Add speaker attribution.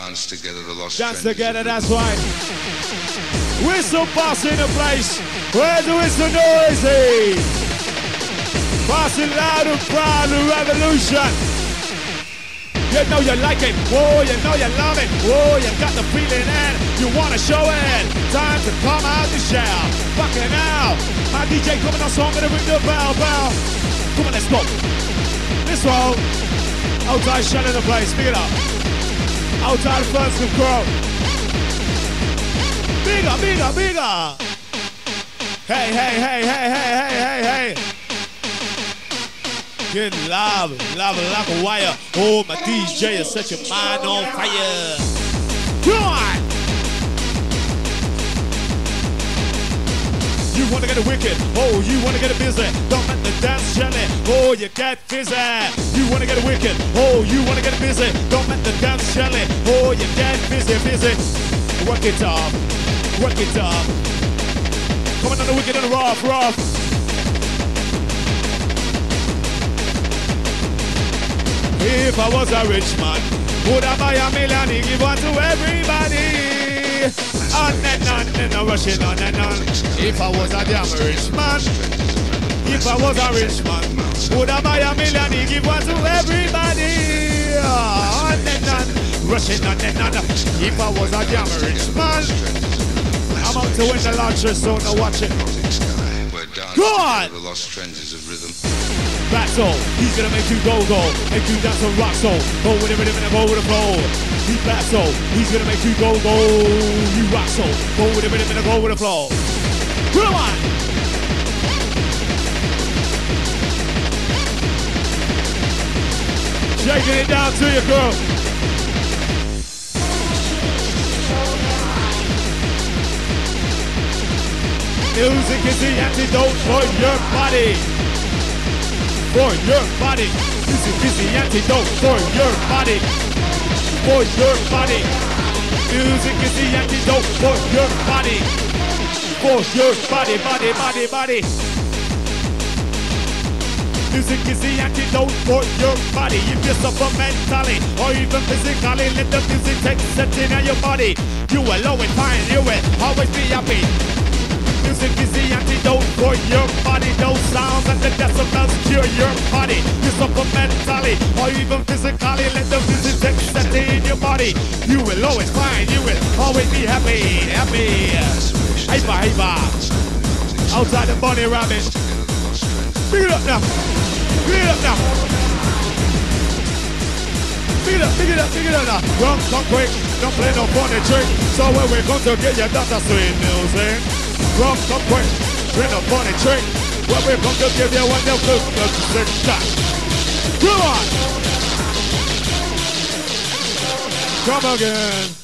Speaker 1: Dance together, the lost
Speaker 2: Dance
Speaker 1: trends
Speaker 2: together,
Speaker 1: of
Speaker 2: that's
Speaker 1: rhythm.
Speaker 2: right. Whistle boss in the place. Where's the whistle noisy? Passing loud and proud, the revolution. You know you like it, whoa, you know you love it, whoa, you got the feeling and you wanna show it. Time to come out the shell. Fucking now. My DJ coming on song, gonna ring the bell, bell. Come on, let's go. Let's roll. Outside shell in the place, pick it up. Outside first and grow. Bigger, bigger, bigger. Hey, hey, hey, hey, hey, hey, hey, hey. Get love like a wire. Oh, my DJ is set your mind on fire. Come on. You wanna get it wicked, oh, you wanna get it busy. Don't let the dance jelly, oh, you get fizzy. You wanna get it wicked, oh, you wanna get it busy. Don't let the dance jelly, oh, you get busy, busy. Work it up, work it up. Coming on the wicked and rough, rough. If I was a rich man, would I buy a million and give one to everybody? On and rushing on and on. If I was a damn rich man, if I was a rich man, would I buy a million and give one to everybody? On and rushing on and on. If I was a damn rich man, I'm out to win the lottery, so now watch it. Go on!
Speaker 1: The lost trends of rhythm.
Speaker 2: That's all. He's gonna make you go, make you dance on rock soul. Go with the rhythm and go with the flow. He's back soul. He's gonna make you go, you rock soul. Go with the rhythm and go with the flow. Come on. Shaking it down to you, girl. Music is the antidote for your body. For your body. Music is the antidote for your body. For your body. Music is the antidote for your body. For your body, body, body, body. Music is the antidote for your body. If you suffer mentally or even physically, let the music take setting in your body. You will always find, you will always be happy. Music is the antidote for your body. Those sounds and the decibels cure your body. You suffer mentally or even physically, let the music take setting in your body. You will always find, you will always be happy, happy. Hyper, hyper. Outside the bunny rabbit. Pick it up now. Pick it up now. Pick it up, pick it up, pick it up now. Run, come quick. Don't play no funny trick. So when we're going to get you, that's a sweet music. Run, come quick. Play no funny trick. When we're going to give you one, you'll cook the trick shot. Come on. Come again.